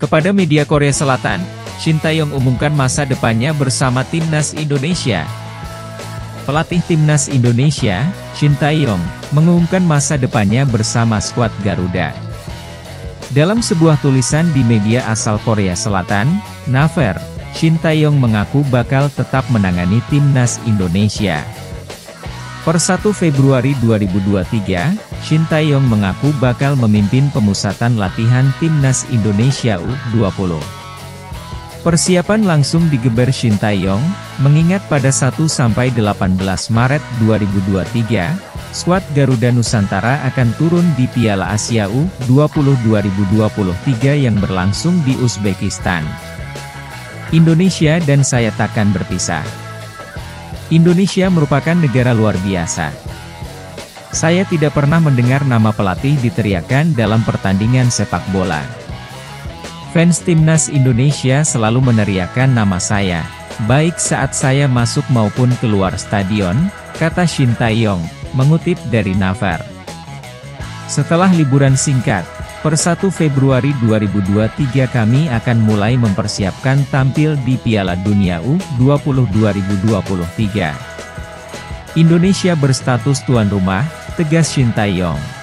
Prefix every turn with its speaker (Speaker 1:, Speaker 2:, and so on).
Speaker 1: Kepada media Korea Selatan, Shin Tae-yong umumkan masa depannya bersama Timnas Indonesia. Pelatih Timnas Indonesia, Shin Tae-yong, mengumumkan masa depannya bersama skuad Garuda. Dalam sebuah tulisan di media asal Korea Selatan, Naver, Shin Tae-yong mengaku bakal tetap menangani Timnas Indonesia. Per 1 Februari 2023, Shin Tae-yong mengaku bakal memimpin pemusatan latihan Timnas Indonesia U20. Persiapan langsung digeber Shin Tae-yong, mengingat pada 1-18 Maret 2023, skuad Garuda Nusantara akan turun di Piala Asia U20 2023 yang berlangsung di Uzbekistan. Indonesia dan saya takkan berpisah. Indonesia merupakan negara luar biasa. Saya tidak pernah mendengar nama pelatih diteriakkan dalam pertandingan sepak bola. Fans Timnas Indonesia selalu meneriakkan nama saya, baik saat saya masuk maupun keluar stadion, kata Shin Tae-yong, mengutip dari Naver. Setelah liburan singkat, per 1 Februari 2023 kami akan mulai mempersiapkan tampil di Piala Dunia U20 2023. Indonesia berstatus tuan rumah, tegas Shin Tae-yong.